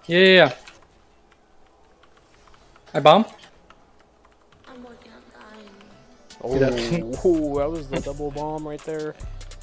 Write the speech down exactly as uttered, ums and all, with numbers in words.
Yeah, yeah, yeah. I bomb. I'm working on dying. Oh, ooh, that was the double bomb right there.